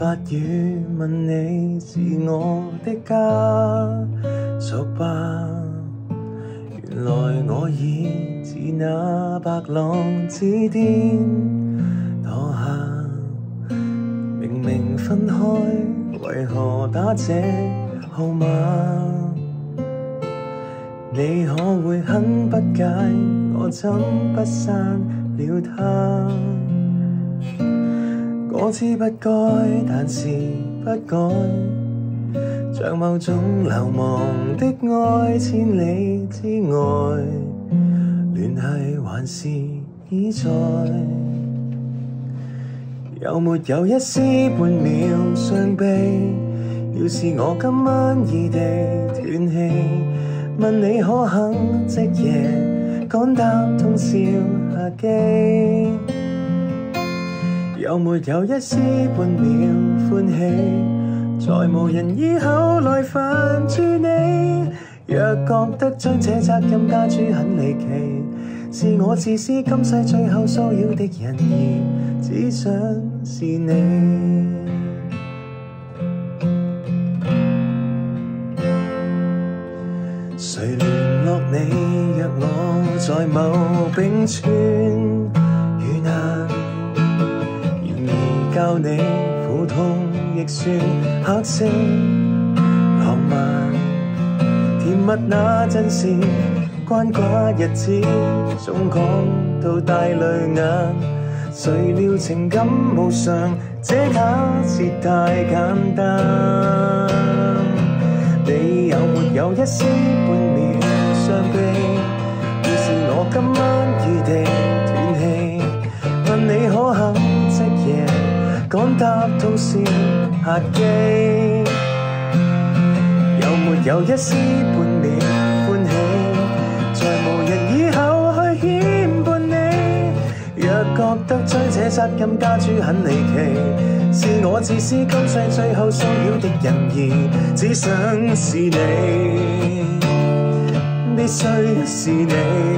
法語問你是我的家屬吧？原來我已自那白朗之巔墮下，明明分開，為何打這號碼？你可會很不解，我怎不刪了它？我知不該，但是不改，像某種流亡的愛，千里之外，聯繫還是已在。有沒有一絲半秒傷悲？要是我今晚異地斷氣，問你可肯即夜趕搭通宵客機？有沒有一絲半秒歡喜？在無人以後來煩住你。若覺得將這責任加諸很離奇，是我自私，今世最後騷擾的人兒，只想是你。誰聯絡你？若我在某冰川遇難，然而教你苦痛亦算黑色浪漫。甜蜜那陣時，關寡日子，總講到帶淚眼。誰料情感無常，這假設太簡單。你有沒有一絲半秒傷悲？要是我今晚異地斷氣，問你可肯即夜趕搭通宵客機？有沒有一絲半秒歡喜？在無人以後去牽絆你。若覺得將這責任加諸很離奇，是我自私，今世最後騷擾的人兒，只想是你，必須是你。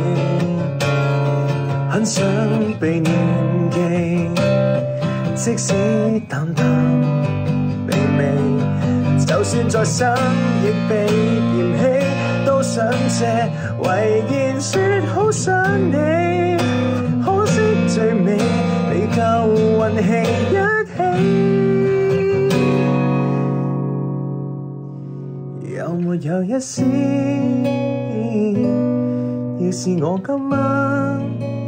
很想被念記，即使淡淡微微，就算再生亦被嫌棄，都想借遺言說好想你。可惜最尾未夠運氣一起。有沒有一絲？要是我今晚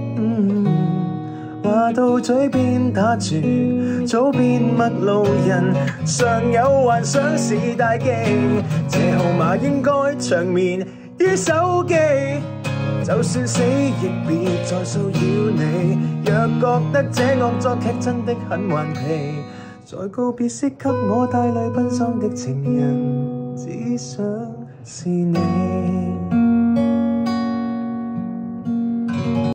話到嘴邊打住，早變陌路人，常有幻想是大忌。這號碼應該長眠於手機，就算死亦別再騷擾你。若覺得這惡作劇真的很頑皮，在告別式給我帶淚奔喪的情人，只想是你。